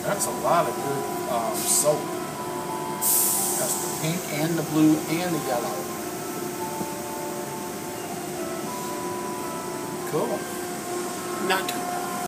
That's a lot of good soap. That's the pink and the blue and the yellow. Cool. Not